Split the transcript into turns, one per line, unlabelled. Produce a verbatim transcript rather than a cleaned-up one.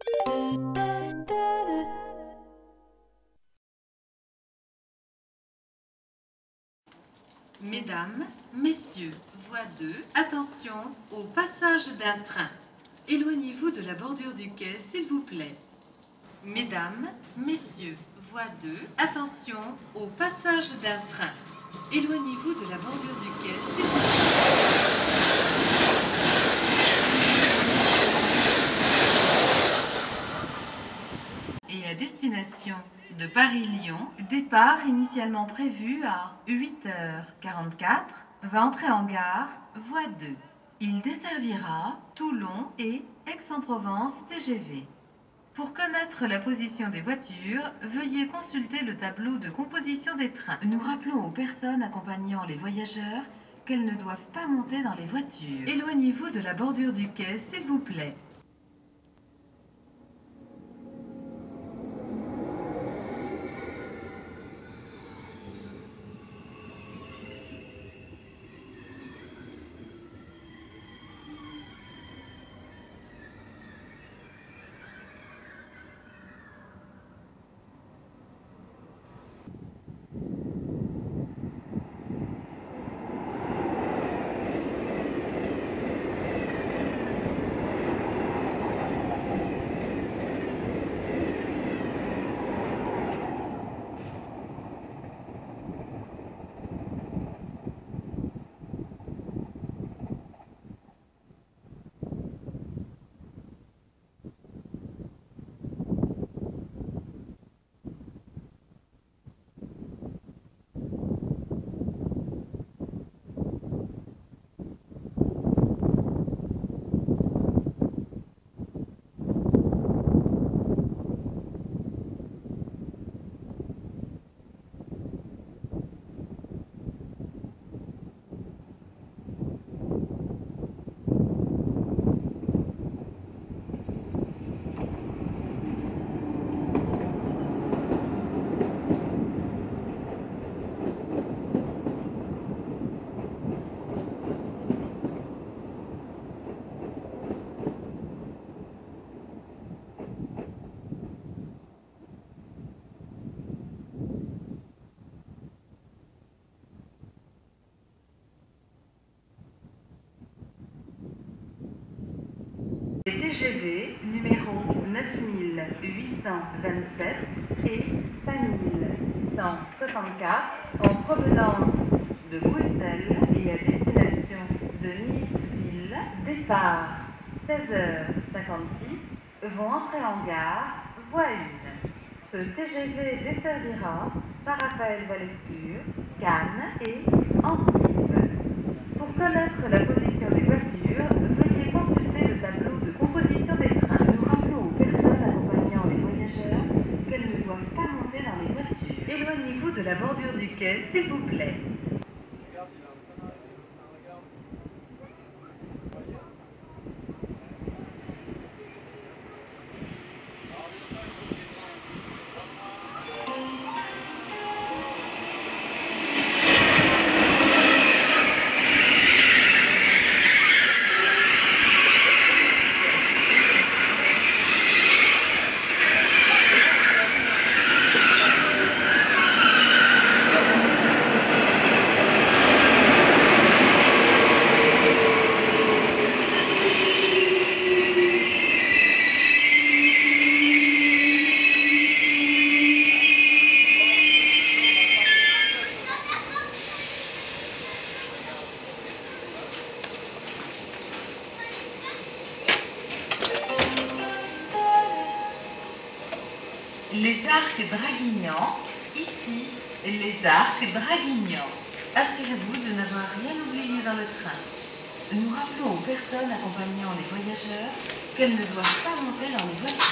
Mesdames, Messieurs, voie deux, attention au passage d'un train. Éloignez-vous de la bordure du quai, s'il vous plaît. Mesdames, Messieurs, voie deux, attention au passage d'un train. Éloignez-vous de la bordure du quai, s'il vous plaît. Et à destination de Paris-Lyon, départ initialement prévu à huit heures quarante-quatre, va entrer en gare, voie deux. Il desservira Toulon et Aix-en-Provence T G V. Pour connaître la position des voitures, veuillez consulter le tableau de composition des trains. Nous rappelons aux personnes accompagnant les voyageurs qu'elles ne doivent pas monter dans les voitures. Éloignez-vous de la bordure du quai, s'il vous plaît. T G V numéro neuf mille huit cent vingt-sept et cinq mille cent soixante-quatre en provenance de Bruxelles et à destination de Nice-Ville, départ seize heures cinquante-six, vont entrer en gare, voie un. Ce T G V desservira Saint-Raphaël-Valescure, Cannes et Antibes. Pour connaître la position des voitures, veuillez consulter le tableau de composition des trains. Nous rappelons aux personnes accompagnant les voyageurs qu'elles ne doivent pas monter dans les voitures. Éloignez-vous de la bordure du quai, s'il vous plaît. Les arcs Draguignan, ici les arcs Draguignan. Assurez-vous de n'avoir rien oublié dans le train. Nous rappelons aux personnes accompagnant les voyageurs qu'elles ne doivent pas monter dans les voitures.